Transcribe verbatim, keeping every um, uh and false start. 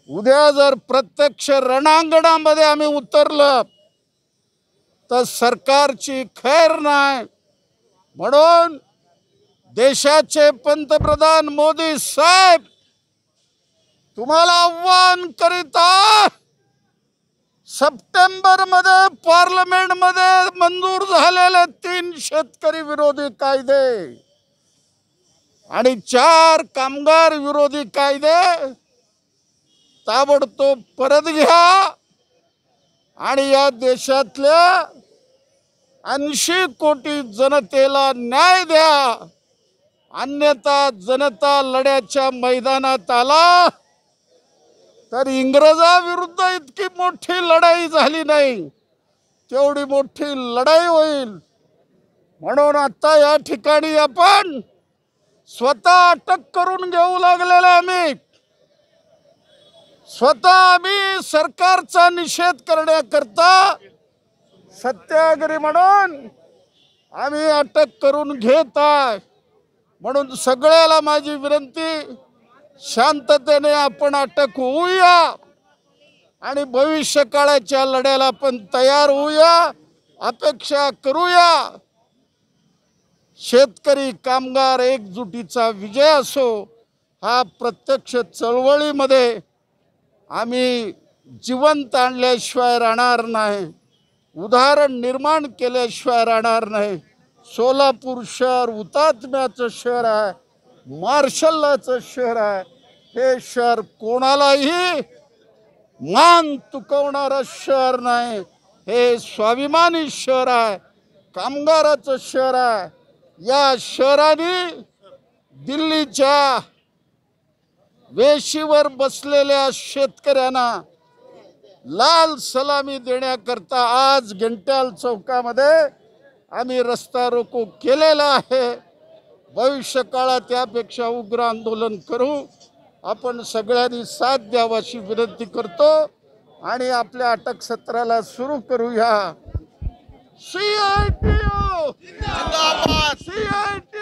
उद्या जर प्रत्यक्ष रणांगणामध्ये आम्ही उतरलं तर सरकारची खैर नाही। म्हणून देशाचे पंतप्रधान मोदी साहेब तुम्हाला आव्हान करीत आहे, सप्टेंबर मध्ये पार्लमेंट मध्ये मंजूर झालेले तीन शेतकरी विरोधी कायदे आणि चार कामगार विरोधी कायदे ताबडतोब परत घ्या आणि या देशातल्या ऐंशी कोटी जनतेला न्याय द्या, अन्यथा जनता लढ्याच्या मैदानात आला तर इंग्रजाविरुद्ध इतकी मोठी लढाई झाली नाही तेवढी मोठी लढाई होईल। म्हणून आता या ठिकाणी आपण स्वतः अटक करून घेऊ लागलेले आम्ही स्वतः आम्ही सरकारचा निषेध करण्याकरता सत्याग्रही म्हणून आम्ही अटक करून घेत आहे। म्हणून सगळ्याला माझी विनंती, शांततेने आपण अटक होऊया आणि भविष्य काळाच्या लढ्याला आपण तयार होऊया, अपेक्षा करूया। शेतकरी कामगार एकजुटीचा विजय असो, हा प्रत्यक्ष चळवळीमध्ये आम्ही जिवंत आणल्याशिवाय राहणार नाही, उदाहरण निर्माण केल्याशिवाय राहणार नाही। सोलापूर शहर हुतात्म्याचं शहर आहे, मार्शलाचं शहर आहे। हे शहर कोणालाही मान तुकवणारं शहर नाही, हे स्वाभिमानी शहर आहे, कामगाराचं शहर आहे। या शहराने दिल्लीच्या वेशीवर बसलेल्या शेतकऱ्यांना लाल सलामी देण्याकरता आज घंटाल चौकामध्ये आम्ही रस्ता रोको केलेला आहे। भविष्य काळात यापेक्षा उग्र आंदोलन करू। आपण सगळ्यांनी साथ द्यावी अशी विनंती करतो आणि आपल्या अटक सत्राला सुरू करूया। सी आय टी यू जिंदाबाद, सी आय टी